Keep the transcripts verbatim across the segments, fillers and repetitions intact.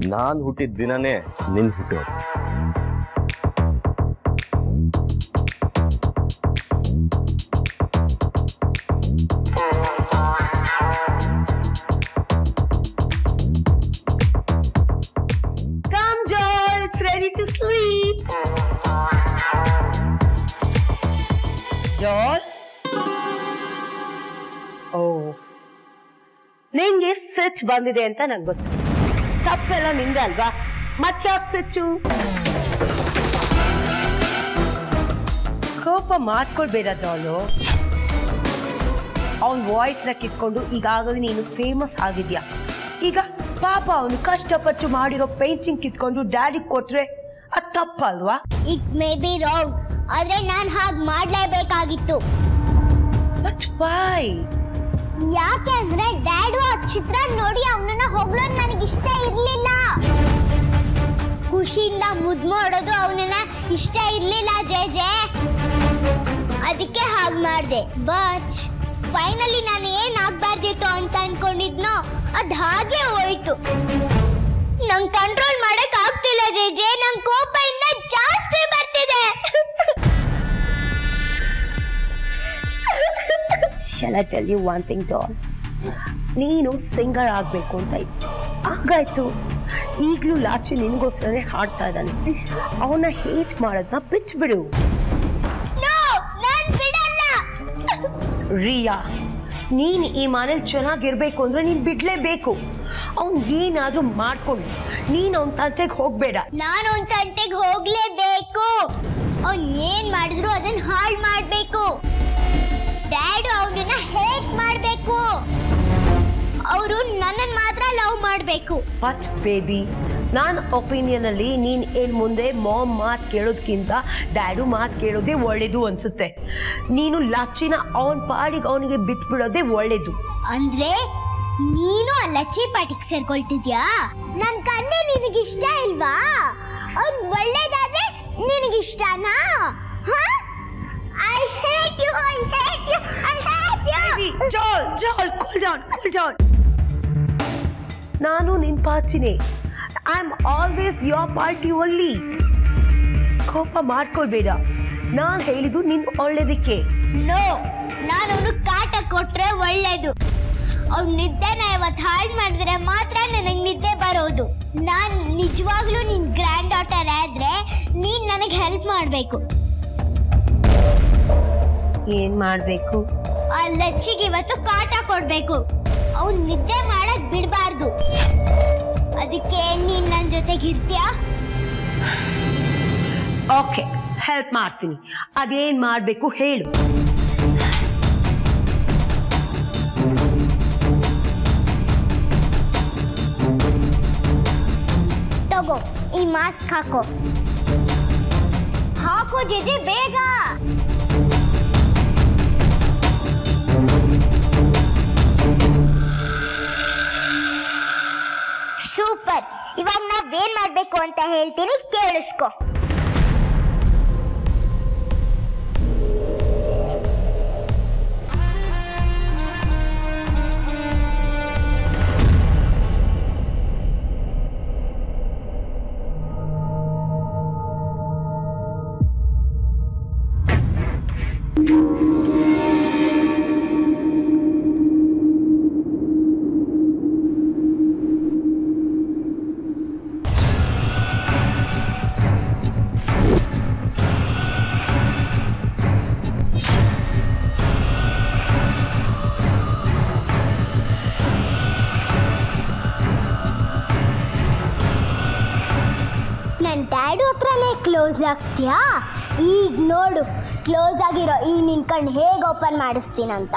ನಾನ್ ಹುಟ್ಟಿದ ದಿನನೇ ನಿನ್ ಹುಟ್ಟು. Come, Joel. It's ready to sleep. Joel? Oh. ನಿಂಗೆ ಸ್ವಿಚ್ ಬಂದಿದೆ ಅಂತ ನಂಗೆ ಗೊತ್ತು. ತಪ್ಪೆಲ್ಲ ನಿಂದೆ ಅಲ್ವಾ? ಮತ್ಯಾಕ್ ಸ್ವಿಚ್ಚು? ಕೋಪ ಮಾಡ್ಕೊಳ್ಬೇಡ ಡಾಲು. ಅವನ್ ವಾಯ್ಸ್ ನ ಕಿತ್ಕೊಂಡು ಈಗಾಗಲೇ ನೀನು ಫೇಮಸ್ ಆಗಿದ್ಯಾ. ಈಗ ಪಾಪ ಅವನು ಕಷ್ಟಪಟ್ಟು ಮಾಡಿರೋ ಪೇಂಟಿಂಗ್ ಕಿತ್ಕೊಂಡು ಡ್ಯಾಡಿ ಕೊಟ್ರೆ ಅದ್ ತಪ್ಪಲ್ವಾ? ಇಟ್ ಮೇ ಬಿ ರಾಂಗ್, ಆದ್ರೆ ನಾನ್ ಹಾಗೆ ಮಾಡ್ಲೇಬೇಕಾಗಿತ್ತು. But why? ಯಾಕೆ ಅಂದ್ರೆ ಡ್ಯಾಡು ಆ ಚಿತ್ರ ನೋಡಿ ಅವನನ್ನ ಹೊಗಳೋದು ನನಗೆ ಇಷ್ಟ ಇರ್ಲಿಲ್ಲ. ಖುಷಿಯಿಂದ ಮುದ್ದು ಮಾಡೋದು ಅವನನ್ನ ಇಷ್ಟ ಇರ್ಲಿಲ್ಲ ಜೆ ಜೆ. ಅದಕ್ಕೆ ಹಾಗೆ ಮಾಡಿದೆ. ಬಟ್ ಫೈನಲಿ ನಾನು ಏನ್ ಆಗ್ಬಾರ್ದಿತ್ತು ಅಂತ ಅನ್ಕೊಂಡಿದ್ನೋ ಅದ್ ಹಾಗೆ ಹೋಯ್ತು. ನಂಗೆ ಕಂಟ್ರೋಲ್ ಮಾಡಕ್ ಆಗ್ತಿಲ್ಲ ಜೆ ಜೆ. ನಂಗೆ ಕೋಪ ಇನ್ನ ಜಾಸ್ತಿ ಬರ್ತಿದೆ. Shall I tell you one thing, doll? ನೀನು ಸಿಂಗರ್ ಆಗ್ಬೇಕು ಅಂತ ಇತ್ತು, ಆಗಾಯ್ತು. ಈಗ್ಲೂ ಲಾಚಿ ನಿನ್ಗೋಸ್ಕರನೇ ಹಾಡ್ತಾ ಇದ್ದಾನೆ. ಅವನ್ನ ಹೇಟ್ ಮಾಡೋದನ್ನ ಬಿಚ್ಬಿಡು. ರಿಯಾ, ನೀನ್ ಈ ಮನೇಲಿ ಚೆನ್ನಾಗಿರ್ಬೇಕು ಅಂದ್ರೆ ನೀನ್ ಬಿಡ್ಲೇಬೇಕು. ಅವ್ನ್ ಏನಾದ್ರೂ ಮಾಡ್ಕೊಂಡು ನೀನ್ ಅವನ್ ತಂಟೆಗೆ ಹೋಗ್ಬೇಡ. ನಾನು ಅವನ್ ತಂಟೆಗೆ ಹೋಗ್ಲೇಬೇಕು. ಅವ್ನ್ ಏನ್ ಮಾಡಿದ್ರು ಅದನ್ನ ಹಾಳು ಮಾಡ್ಬೇಕು. ಡ್ಯಾಡು ಅವನನ್ನ ಹೇಟ್ ಮಾಡ್ಬೇಕು. ಅವರು ನನ್ನನ್ ಮಾತ್ರ ಲವ್ ಮಾಡ್ಬೇಕು. ಬಟ್ ಬೇಬಿ, ನನ್ನ ಒಪಿನಿಯನ್ ಅಲ್ಲಿ ನೀನ್ ಏನ್ ಮುಂದೆ ಮಾಮ್ ಮಾತ್ ಕೇಳೋದಕ್ಕಿಂತ ಡ್ಯಾಡು ಮಾತ್ ಕೇಳೋದೇ ಒಳ್ಳೇದು ಅನ್ಸುತ್ತೆ. ನೀನು ಲಚ್ಚಿನ ಅವನ್ ಪಾಡಿಗೆ ಅವನಿಗೆ ಬಿಟ್ಬಿಡೋದೇ ಒಳ್ಳೇದು. ಅಂದ್ರೆ ನೀನು ಆ ಲಚ್ಚಿ ಪಾಟಿಗೆ ಸೇರ್ಕೊಳ್ತಿದ್ಯಾ? ನನ್ ಕಂಡೆ ನಿನಗಿಷ್ಟ ಇಲ್ವಾ? ಅವ್ನ್ ಒಳ್ಳೇದಾದ್ರೆ ನಿನಗಿಷ್ಟನಾ? I hate you, I hate you, I hate you. Baby, Joel, Joel, cool down, cool down. ನಾನು ನಿನ್ ಪಾಚಿನೇ. I am always your party only. ಕೋಪ ಮಾಡ್ಕೊಳ್ಬೇಡ. ನಾನ್ ಹೇಳಿದ್ದು ನಿನ್ ಒಳ್ಳೇದಕ್ಕೆ. ನೋ, ನಾನು ಅವನು ಕಾಟ ಕೊಟ್ರೆ ಒಳ್ಳೇದು. ಅವ್ನು ನಿದ್ದೆನ ಇವತ್ತು ಹಾಳು ಮಾಡಿದ್ರೆ ಮಾತ್ರ ನನಗೆ ನಿದ್ದೆ ಬರೋದು. ನಾನ್ ನಿಜವಾಗ್ಲೂ ನಿನ್ ಗ್ರ್ಯಾಂಡ್ ಡಾಟರ್ ಆದ್ರೆ ನೀನ್ ನನಗೆ ಹೆಲ್ಪ್ ಮಾಡ್ಬೇಕು. ಏನ್ ಮಾಡ್ಬೇಕು? ಆ ಲಚ್ಚಿಗೆ ಇವತ್ತು ಕಾಟ ಕೊಡ್ಬೇಕು. ಅವ್ನು ನಿದ್ದೆ ಮಾಡಕ್ ಬಿಡಬಾರ್ದು. ಅದಕ್ಕೆ ನೀನ್ ನನ್ನ ಜೊತೆಗೆ ಇರ್ತೀಯಾ? ಓಕೆ, ಹೆಲ್ಪ್ ಮಾಡ್ತೀನಿ. ಅದೇನ್ ಮಾಡ್ಬೇಕು ಹೇಳು. ತಗೋ, ಈ ಮಾಸ್ಕ್ ಹಾಕೋ. ಹಾಕೋ ಜೆಜೆ, ಬೇಗ. ಸೂಪರ್. ಇವಾಗ ನಾವೇನ್ ಮಾಡ್ಬೇಕು ಅಂತ ಹೇಳ್ತೀನಿ, ಕೇಳಿಸ್ಕೊ. ನನ್ನ ಡ್ಯಾಡು ಹತ್ರನೇ ಕ್ಲೋಸ್ ಆಗ್ತೀಯಾ? ಈಗ ನೋಡು, ಕ್ಲೋಸ್ ಆಗಿರೋ ಈ ನಿನ್ ಕಣ್ಣು ಹೇಗೆ ಓಪನ್ ಮಾಡಿಸ್ತೀನಂತ.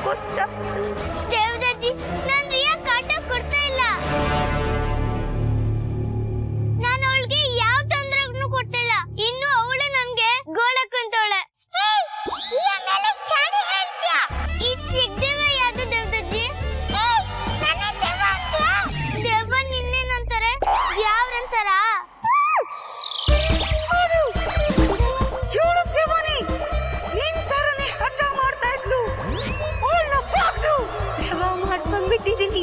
ಗೊತ್ತಾ ದೇವದಾಜಿ, ನಾನು ರಿಯಾ ಕಾಟ ಕೊಡ್ತಾ ಇಲ್ಲ. ನಾನು ಅವಳಿಗೆ ಯಾವ ತೊಂದರೆಗೂ ಕೊಡ್ತಿಲ್ಲ. ಇನ್ನು ಅವಳೆ ನನ್ಗೆ ಗೋಳಕ್ಕಂತವಳೆ. ಈ ಚಿಕ್ಕ ದೇವ ಯಾವುದು ದೇವದಾಜಿ? ದೇವ ನಿನ್ನೇನಂತಾರೆ, ಯಾವ್ರಂತಾರ? ಮಾಡ್ಕೊಂಡ್ಬಿಟ್ಟಿದ್ದೀನಿ.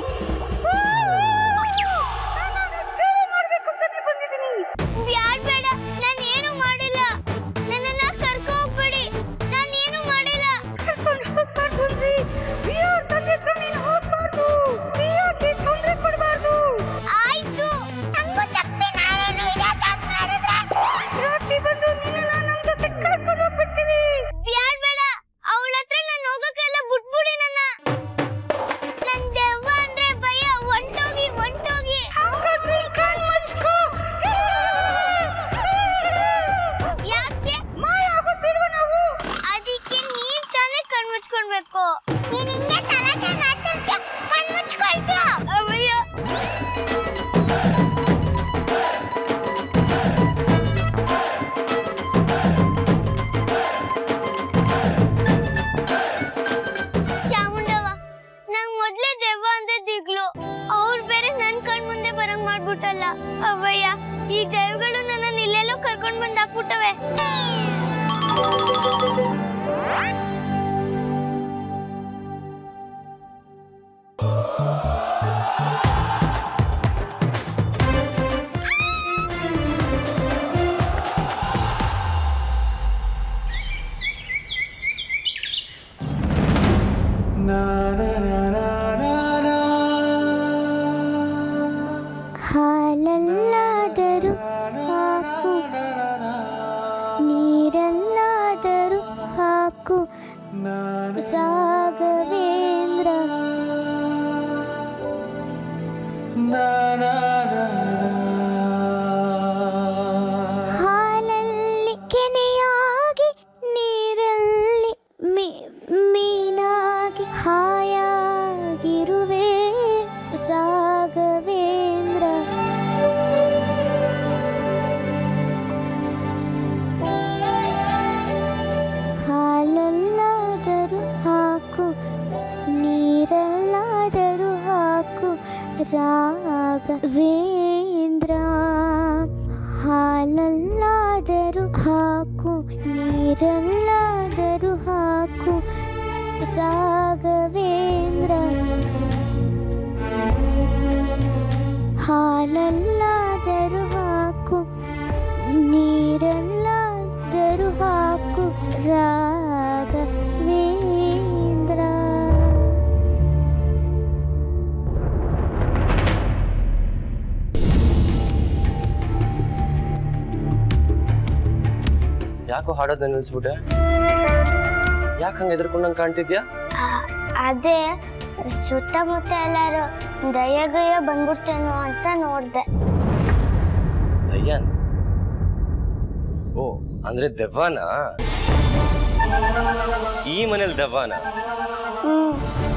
ಬ್ಯಾಡ್ ಬೇಡ, ನಾನು ಏನು ಮಾಡಿಲ್ಲ. ನನ್ನನ್ನ ಕರ್ಕೊ ಹೋಗ್ಬೇಡಿ, ನಾನು ಏನು ಮಾಡಿಲ್ಲ. ಕರ್ಕೊಂಡು ಹೋಗ್ಬಾರ್ದು ಅಂದ್ರೆ ಪ್ರಿಯಾ ತಂದೆ ಹತ್ರ ನೀನು ಹೋಗ್ಬಾರ್ದು. ಪ್ರಿಯಾಗೆ ತೊಂದರೆ ಕೊಡಬಾರ್ದು. ಆಯ್ತು, ನಂಗೂ ತಪ್ಪೆ. ನಾನೇನು ರಾತ್ರಿ ಬಂದು ನಿನ್ನ ನಮ್ಮ ಜೊತೆ ಕರ್ಕೊಂಡು ಹೋಗ್ಬಿಡ್ತೀವಿ. ಬ್ಯಾಡ್ ಬೇಡ, ಅವಳ ಹತ್ರ ನಾನು ಹೋಗಕ್ಕೆಲ್ಲ ಬಿಟ್ಬಿಡಿ. ನನ್ನ ನನ್ ದೆವ್ವ ಅಂದ್ರೆ ಭಯ. ಒಂಟೋಗಿ ಒಂಟೋಗಿ ಹಾಗಾದ್ರೆ ಕಣ್ ಮುಚ್ಕೋ. ಯಾಕೆ ಮಾಯ ಆಗೋದ್ ಬಿಡುವ ನಾವು. ಅದಕ್ಕೆ ನೀನ್ ತಾನೇ ಕಣ್ ಮುಚ್ಕೊಳ್ಬೇಕು. ನೀನ್ ಹಿಂಗೆ ತರಕೆ ಮಾಡ್ತಿರ್ತೀಯ, ಕಣ್ ಮುಚ್ಕೊಳ್ತೀಯ. ಅವಯ್ಯ, ಚಾಮುಂಡವ್ವ, ನಂಗ್ ಮೊದ್ಲೇ ದೆವ್ವ ಅಂದ್ರೆ ದಿಗ್ಲು. ಅವ್ರು ಬೇರೆ ನನ್ ಕಣ್ ಮುಂದೆ ಬರಂಗ್ ಮಾಡ್ಬಿಟ್ಟಲ್ಲ. ಅವಯ್ಯ, ಈ ದೆವ್ಗಳು ನನ್ನ ಇಲ್ಲೆಲ್ಲೋ ಕರ್ಕೊಂಡ್ ಬಂದ್ ಹಾಕ್ಬಿಟ್ಟವೆ. ಹಾಲಲ್ಲಾದರೂ ಹಾಕು, ನೀರಲ್ಲಾದರೂ ಹಾಕು, ರಾಘವೇಂದ್ರ. ಹಾಲಲ್ಲಿ ಕೆನೆಯಾಗಿ, ನೀರಲ್ಲಿ ಮೀನಾಗಿ ಹಾಯಾಗಿರುವೆ ರಾಘವೇಂದ್ರ. ಹಾಲಲ್ಲಾದರೂ ಹಾಕು, ನೀರಲ್ಲಾದರೂ ಹಾಕು, ರಾಘವೇಂದ್ರ. ಹಾಲಲ್ಲಾದರೂ ಹಾಕು, ನೀರಲ್ಲಾದರೂ ಹಾಕು, ರಾಘವೇಂದ್ರ. ಹಾಲಲ್ಲಾದರೂ ಹಾಕು, ನೀರಲ್ಲಾದರೂ ಹಾಕು, ರಾಘವೇಂದ್ರ. ಯಾಕೋ ಹಾಡೋದ್ ನಿಲ್ಸ್ಬಿಟ್ಟೆ? ಯಾಕೆ ಹಂಗೆ ಎದ್ರಕೊಂಡಂಗೆ ಕಾಣ್ತಿದ್ಯಾ? ಅದೇ ಸುತ್ತಮುತ್ತ ಎಲ್ಲಾರು ದಯಗಯ ಬಂದ್ಬಿಡ್ತೇನೋ ಅಂತ ನೋಡ್ದೆ. ದಯ್ಯಾನ? ಓ, ಅಂದ್ರೆ ದೆವ್ವನ? ಈ ಮನೇಲಿ ದೆವ್ವನ? ಹ್ಮ್,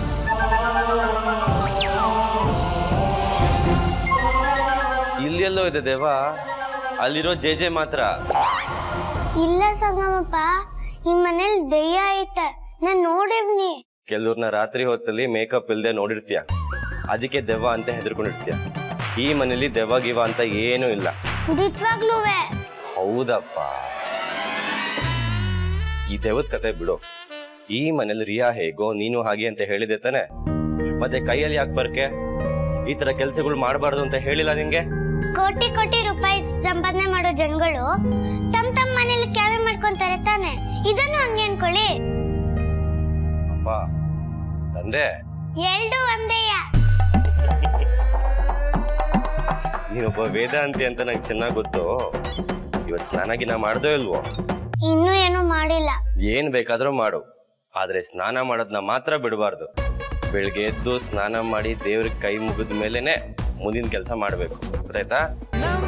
ಇಲ್ಲೆಲ್ಲೋ ಇದೆ ದೆವ್ವ, ಅಲ್ಲಿರೋ ಜೆ ಜೆ ಮಾತ್ರ. ಇಲ್ಲ ಸಂಗಮಪ್ಪ, ಈ ಮನೇಲಿ ದೆಯ್ಯ ಐತೆ, ನಾನ್ ನೋಡಿವ್ನಿ. ಕೆಲವ್ರನ್ನ ರಾತ್ರಿ ಹೊತ್ತಲ್ಲಿ ಮೇಕಪ್ ಇಲ್ದೆ ನೋಡಿರ್ತೀಯ, ಅದಕ್ಕೆ ದೆವ್ವ ಅಂತ ಹೆದರ್ಕೊಂಡಿರ್ತೀಯ. ಈ ಮನೇಲಿ ದೆವ್ವ ಗಿವ ಅಂತ ಏನೂ ಇಲ್ಲ. ದಿಟ್ವಾಗ್ಲೂವೆ. ಹೌದಪ್ಪ, ಈ ದೆವ್ವದ ಕತೆ ಬಿಡು. ಈ ಮನೇಲಿ ರಿಯಾ ಹೇಗೋ ನೀನು ಹಾಗೆ ಅಂತ ಹೇಳಿದೆ ತಾನೆ, ಮತ್ತೆ ಕೈಯಲ್ಲಿ ಯಾಕೆ ಬರ್ಕೆ? ಈ ತರ ಕೆಲ್ಸಗಳು ಮಾಡಬಾರ್ದು ಅಂತ ಹೇಳಿಲ್ಲ ನಿಂಗೆ? ಕೋಟಿ ಕೋಟಿ ರೂಪಾಯಿ ಸಂಪಾದನೆ ಮಾಡೋ ಜನಗಳು ತಮ್ ತಮ್ಮ ಮನೇಲಿ ಕ್ಯಾವೆ ಮಾಡ್ಕೊಂತಾರೆ ತಾನೆ, ಇದನ್ನು ಹಂಗೆ ಅನ್ಕೊಳ್ಳಿ. ಅಪ್ಪ ತಂದೆ ಎರಡು ಒಂದೇಯ. ನೀನೊಬ್ಬ ವೇದಾಂತಿ ಅಂತ ನಂಗೆ ಚೆನ್ನಾಗ್ ಗೊತ್ತು. ಇವತ್ ಸ್ನಾನಗಿನ ಮಾಡ್ದೋ ಇಲ್ವೋ? ಇನ್ನೂ ಏನು ಮಾಡಿಲ್ಲ. ಏನ್ ಬೇಕಾದ್ರೂ ಮಾಡು, ಆದ್ರೆ ಸ್ನಾನ ಮಾಡೋದನ್ನ ಮಾತ್ರ ಬಿಡಬಾರ್ದು. ಬೆಳಿಗ್ಗೆ ಎದ್ದು ಸ್ನಾನ ಮಾಡಿ ದೇವ್ರಿಗೆ ಕೈ ಮುಗಿದ ಮೇಲೆನೆ ಮುಂದಿನ ಕೆಲಸ ಮಾಡ್ಬೇಕು, ಗೊತ್ತಾಯ್ತಾ?